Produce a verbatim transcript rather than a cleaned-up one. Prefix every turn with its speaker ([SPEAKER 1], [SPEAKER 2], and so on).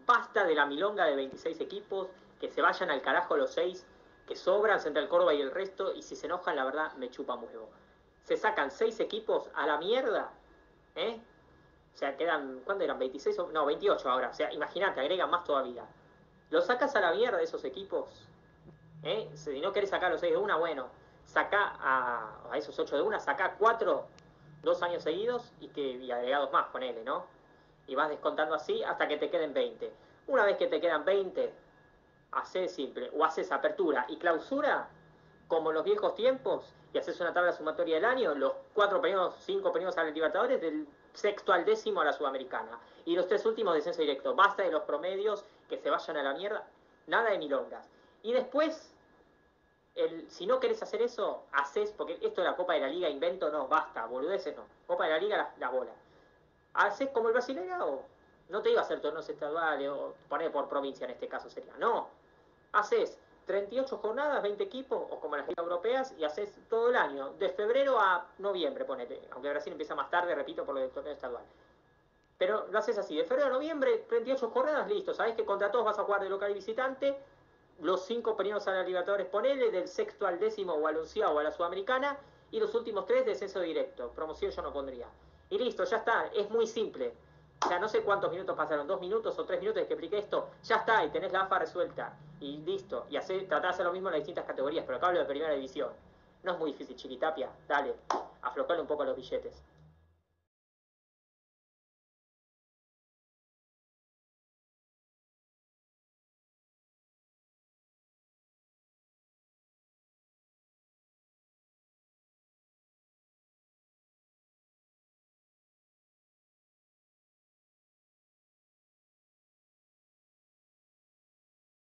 [SPEAKER 1] Basta de la milonga de veintiséis equipos, que se vayan al carajo los seis que sobran, Central Córdoba y el resto, y si se enojan, la verdad, me chupa un huevo. Se sacan seis equipos a la mierda, ¿eh? O sea, quedan, ¿cuánto eran? veintiséis, no, veintiocho ahora. O sea, imagínate, agregan más todavía. Los sacas a la mierda de esos equipos, ¿eh? Si no querés sacar a los seis de una, bueno, saca a, a esos ocho de una, saca cuatro, dos años seguidos y, que, y agregados más, ponele, ¿no? Y vas descontando así hasta que te queden veinte. Una vez que te quedan veinte, haces simple, o haces apertura y clausura, como en los viejos tiempos, y haces una tabla sumatoria del año, los cuatro premios, cinco premios a la Libertadores, del sexto al décimo a la Sudamericana. Y los tres últimos descenso directo. Basta de los promedios, que se vayan a la mierda, nada de milongas. Y después, el, si no querés hacer eso, haces, porque esto de la Copa de la Liga, invento, no, basta, boludeces no. Copa de la Liga, la, la bola. Haces como el Brasileirao. No te iba a hacer torneos estaduales, o poner por provincia en este caso sería. No. Haces treinta y ocho jornadas, veinte equipos, o como las ligas europeas, y haces todo el año, de febrero a noviembre, ponete. Aunque Brasil empieza más tarde, repito, por lo del torneo estadual. Pero lo haces así, de febrero a noviembre, treinta y ocho jornadas, listo. Sabés que contra todos vas a jugar de local y visitante. Los cinco primeros a la Libertadores, ponele, del sexto al décimo o al onceavo o a la Sudamericana, y los últimos tres descenso directo. Promoción yo no pondría. Y listo, ya está, es muy simple. O sea, no sé cuántos minutos pasaron, dos minutos o tres minutos desde que expliqué esto, ya está, y tenés la A F A resuelta. Y listo, y hacer, tratá de hacer lo mismo en las distintas categorías, pero acá hablo de primera división. No es muy difícil, Chiquitapia, dale, aflojale un poco los billetes.